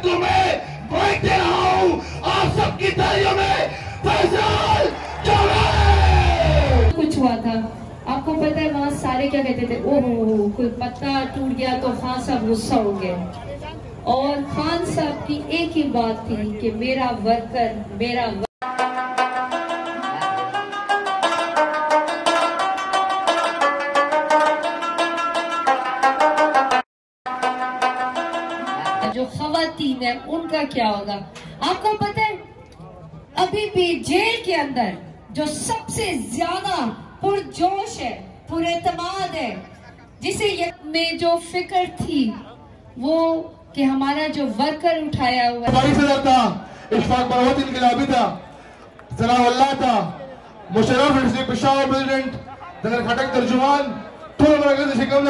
को मैं बाइक दे रहा हूँ आप सबकी तालियों में फैसल जावेद। कुछ हुआ था आपको पता है, वहाँ सारे क्या कहते थे, ओहो कोई पत्ता टूट गया तो खान साहब गुस्सा हो गए। और खान साहब की एक ही बात थी कि मेरा वर्कर मेरा जो खवातीन है उनका क्या होगा। आपको पता है अभी भी जेल के अंदर जो सबसे ज्यादा पुरजोश है, पुरएतमाद है, जिसे में जो फिक्र थी वो कि हमारा जो वर्कर उठाया हुआ इशफाक बरवत इनकलाबी था, सनाउल्लाह था, मुशर्रफ पेशावर प्रेसिडेंट, दगर खटक तर्जुमान, तो मरकज शिकम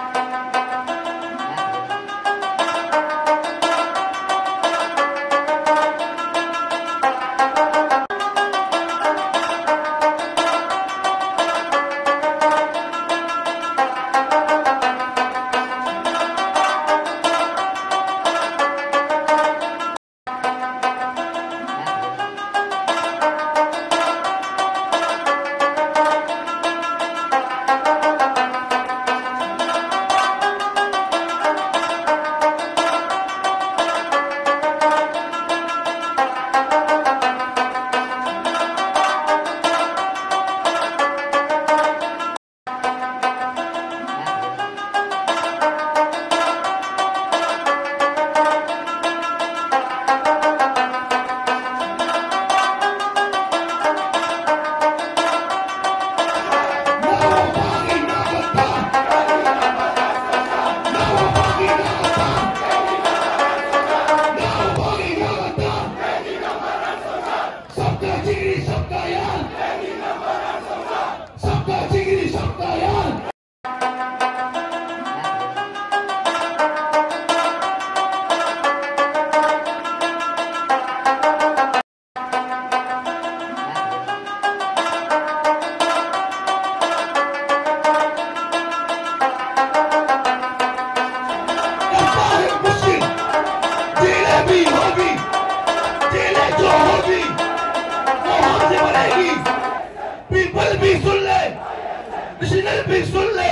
पीपल भी सुन ले, नेशनल भी सुन ले,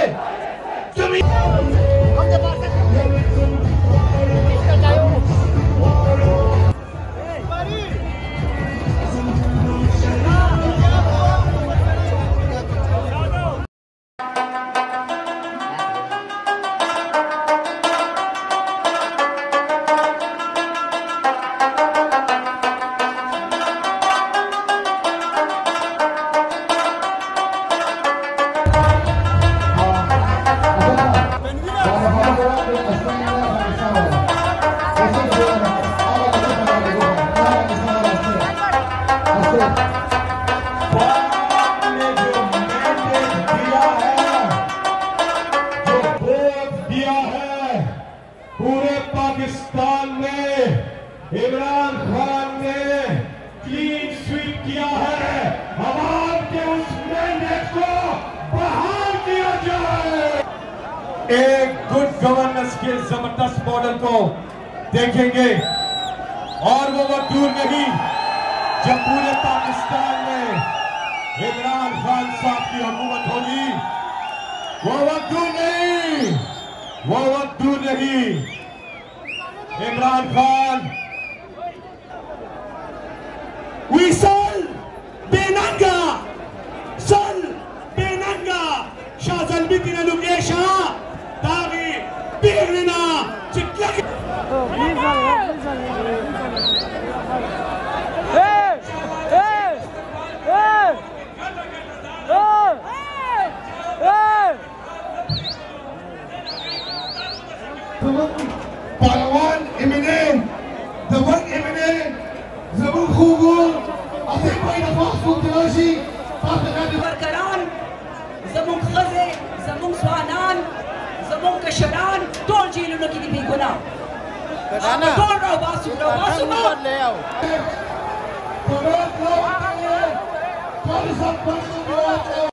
पूरे पाकिस्तान में इमरान खान ने क्लीन स्वीप किया है। आवाम के उस मैंडेट को बहाल किया जाए। एक गुड गवर्नेंस के जबरदस्त मॉडल को देखेंगे और वो वक्त दूर नहीं जब पूरे पाकिस्तान में इमरान खान साहब की हुकूमत होगी। वो वक्त दूर नहीं, वो वक्त दूर नहीं। इमरान खान वीसल बेनंगा सल बेनंगा शाजल बिtina लुकेशा दागी बिगना चिटलक Palawan Eminem, the one Eminem, Zabun Khugul, Atif Bain Afaq Fuktirashi, Barkaran, Zabun Khaze, Zabun Swanan, Zabun Kasharan, Tol Jilu Naki Di Biguna. Tol Rabasu, Rabasu Rabasu.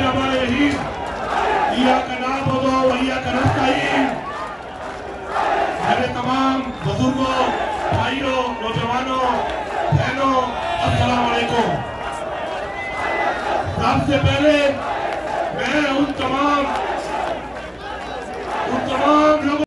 अमालहीन इय्याका नअबुदु व इय्याका नस्तईन। मेरे तमाम बुजुर्गों, भाइयों, नौजवानों, बहनों, अस्सलाम वालेकुम। सबसे पहले मैं उन तमाम